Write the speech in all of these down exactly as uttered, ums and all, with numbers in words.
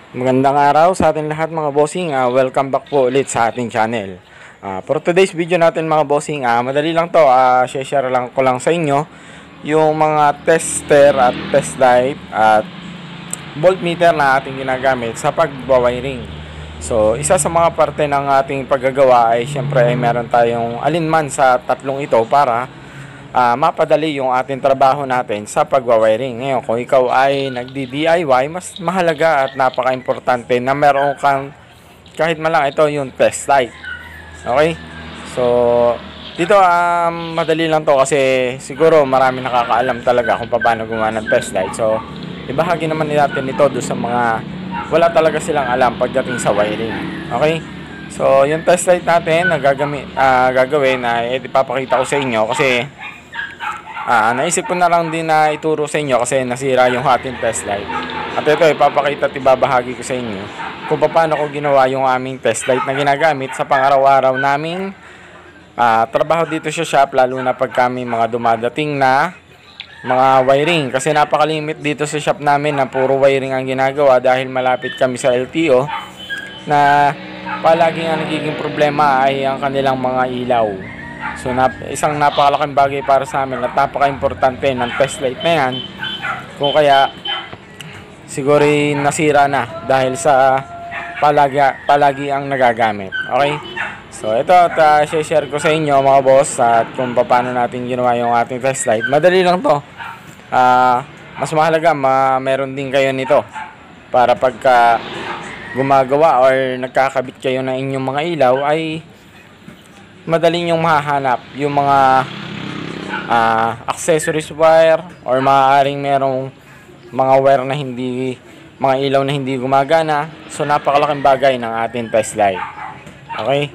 Magandang araw sa ating lahat mga bossing. Uh, welcome back po ulit sa ating channel. Uh, for today's video natin mga bossing, uh, madali lang to. Uh, share lang ko lang sa inyo yung mga tester at test light at voltmeter na ating ginagamit sa pagbawiring. So, isa sa mga parte ng ating paggagawa ay syempre ay meron tayong alinman sa tatlong ito para uh, mapadali yung ating trabaho natin sa pagwawiring. Ngayon, kung ikaw ay nagdi-D I Y, mas mahalaga at napaka-importante na meron kang kahit man lang ito yung test light. Okay? So, dito um, madali lang to kasi siguro marami nakakaalam talaga kung paano gumawa ng test light. So, ibahagi naman natin ito do sa mga wala talaga silang alam pagdating sa wiring. Okay? So, yung test light natin na gagamit, uh, gagawin ay ipapakita ko sa inyo kasi Ah, naisip ko na lang din na ituro sa inyo kasi nasira yung ating test light. At ito, ipapakita at ibabahagi ko sa inyo kung paano ko ginawa yung aming test light na ginagamit sa pang-araw-araw naming ah, trabaho dito sa shop, lalo na pag kami mga dumadating na mga wiring. Kasi napakalimit dito sa shop namin na puro wiring ang ginagawa dahil malapit kami sa L T O na palagi ang nagiging problema ay ang kanilang mga ilaw. So, nap isang napakalaking bagay para sa amin at napaka-importante ng test light na yan. Kung kaya, siguro nasira na dahil sa palagi, palagi ang nagagamit. Okay? So, ito at uh, share ko sa inyo mga boss at kung paano natin ginawa yung ating test light. Madali lang to. Uh, mas mahalaga, ma meron din kayo nito para pagka gumagawa or nagkakabit kayo ng inyong mga ilaw ay madaling yung mahahanap yung mga uh, accessories wire or maaaring merong mga wire na hindi, mga ilaw na hindi gumagana. So, napakalaking bagay ng ating test light. Okay?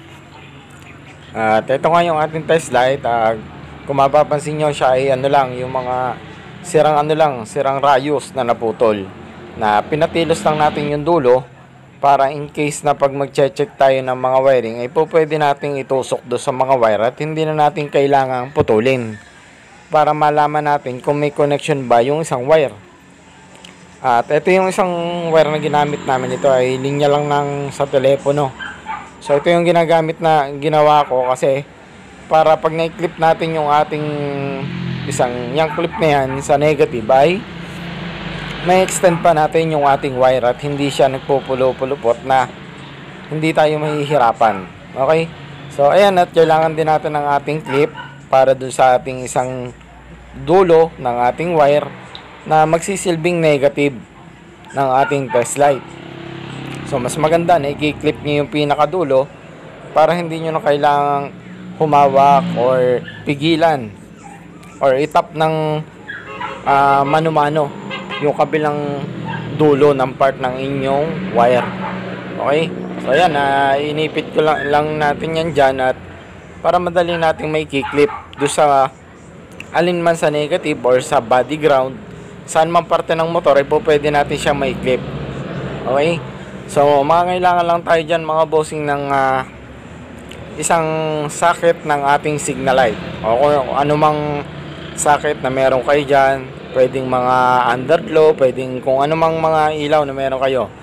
At ito nga yung ating test light. Uh, kung mapapansin nyo siya ay ano lang, yung mga sirang ano lang, sirang rayos na naputol. Na pinatilos lang natin yung dulo para in case na pag mag-check tayo ng mga wiring ay po pwede nating itusok do sa mga wire at hindi na natin kailangang putulin para malaman natin kung may connection ba yung isang wire. At ito yung isang wire na ginamit namin, ito ay linya lang ng sa telepono. So ito yung ginagamit na ginawa ko kasi para pag na-clip natin yung ating isang yung clip na yan sa negative ay may extend pa natin yung ating wire at hindi siya nagpupulo-pulupot na hindi tayo mahihirapan. Okay? So, ayan, at kailangan din natin ng ating clip para dun sa ating isang dulo ng ating wire na magsisilbing negative ng ating test light. So, mas maganda na i-clip nyo yung pinakadulo para hindi nyo na kailangang humawak or pigilan or itap ng uh, mano-mano yung kabilang dulo ng part ng inyong wire. Okay? So, ayan, uh, inipit ko lang, lang natin yan dyan at para madali natin may kiklip do sa alinman sa negative or sa body ground, saan man parte ng motor ay po pwede natin siya may clip. Okay? So, makakailangan lang tayo dyan mga bossing ng uh, isang socket ng ating signal light o kung anumang socket na meron kayo dyan. Pwedeng mga underglow, pwedeng kung anumang mga ilaw na meron kayo.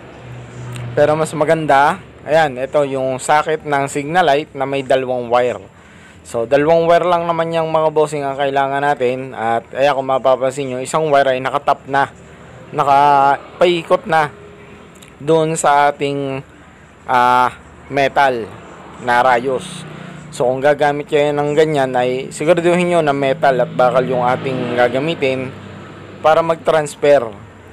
Pero mas maganda, ayan, ito yung socket ng signal light na may dalawang wire. So, dalawang wire lang naman yung mga bossing ang kailangan natin. At ayan, kung mapapansin nyo, isang wire ay nakatap na, nakapaikot na doon sa ating uh, metal na rayos. So, kung gagamit kayo ng ganyan ay siguraduhin nyo na metal at bakal yung ating gagamitin para mag-transfer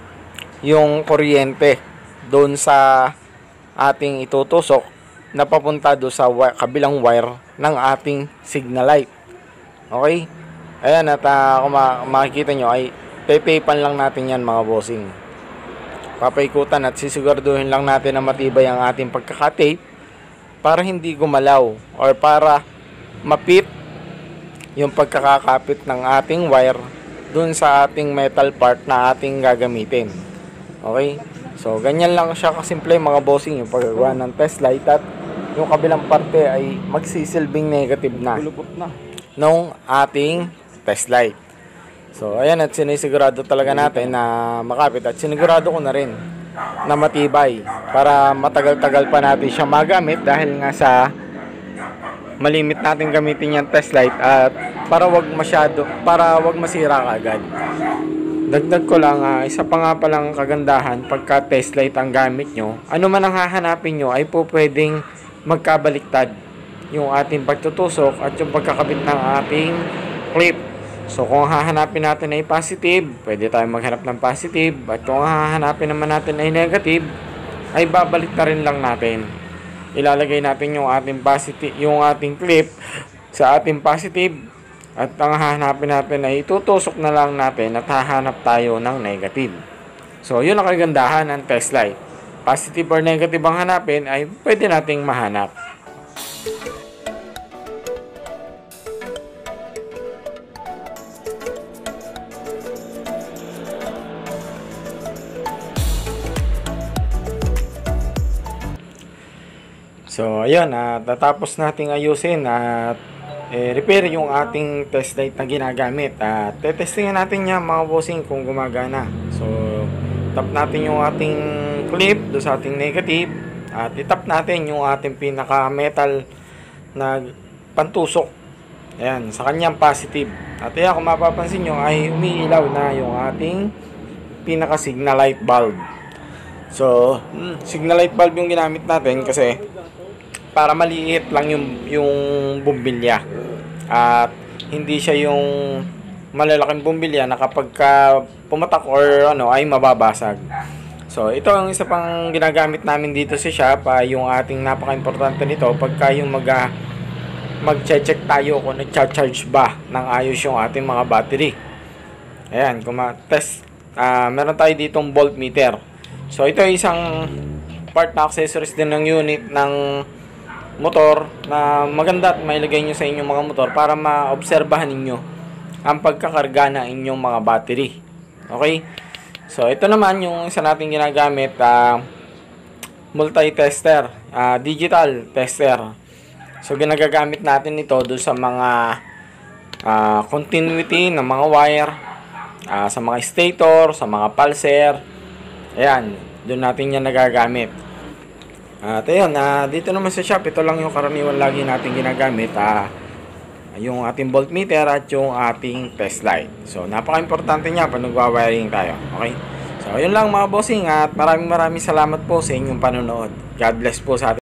yung kuryente doon sa ating itutusok na papunta doon sa wi- kabilang wire ng ating signal light. Okay? Ayan, at uh, kung ma- makikita nyo ay tape-tapean lang natin yan mga bossing. Papaikutan at sisiguraduhin lang natin na matibay ang ating pagkakatape para hindi gumalaw or para mapit yung pagkakakapit ng ating wire dun sa ating metal part na ating gagamitin. Okay? So, ganyan lang siya kasimple mga bossing yung paggagawa ng test light at yung kabilang parte ay magsisilbing negative na nung ating test light. So, ayan, at sinisigurado talaga natin na makapit at sinigurado ko na rin na matibay para matagal-tagal pa natin siya magamit dahil nga sa malimit natin gamitin yung test light at para wag masyado para wag masira kaagad. Dagdag ko lang, uh, isa pa nga palang kagandahan pagka test light ang gamit nyo, ano man ang hahanapin nyo ay po pwedeng magkabaliktad yung ating pagtutusok at yung pagkakabit ng ating clip. So kung hahanapin natin ay positive, pwede tayong maghanap ng positive, at kung hahanapin naman natin ay negative, ay babalik na rin lang natin. Ilalagay natin yung ating positive, yung ating clip sa ating positive, at ang hahanapin natin ay itutusok na lang natin at hahanap tayo ng negative. So yun ang kagandahan ng test light. Positive or negative ang hanapin ay pwede nating mahanap. So, ayun, at uh, tatapos nating ayusin at eh, repair yung ating test light na ginagamit. At uh, tetestingin natin niya mga bossing kung gumagana. So, tap natin yung ating clip do sa ating negative at itap natin yung ating pinaka metal na pantusok. Ayan, sa kanyang positive. At ayan, kung mapapansin nyo ay umiilaw na yung ating pinaka signal light bulb. So, hmm, signal light bulb yung ginamit natin kasi para maliit lang yung yung bumbilya at hindi siya yung malalaking bumbilya na kapag ka pumatak or ano ay mababasag. So ito ang isa pang ginagamit namin dito sa shop, uh, yung ating napaka-importante nito pagka yung mag uh, mag-check tayo kung nag-charge ba ng ayos yung ating mga battery. Ayan, kung ma-test, uh, meron tayo ditong voltmeter. So ito ay isang part na accessories din ng unit ng motor na maganda at mailagay nyo sa inyong mga motor para maobserbahan ninyo ang pagkakarga na inyong mga battery. Okay? So, ito naman yung isa natin ginagamit, uh, multi-tester, uh, digital tester. So, ginagagamit natin ito doon sa mga uh, continuity ng mga wire, uh, sa mga stator, sa mga pulser. Ayan, doon natin yan nagagamit. At ayun, uh, dito naman sa shop, ito lang yung karaniwan lagi natin ginagamit, uh, yung ating voltmeter at yung ating test light. So, napaka-importante niya pag nagwa-wiring tayo. Okay? So, yun lang mga bossing at maraming maraming salamat po sa inyong panonood. God bless po sa ating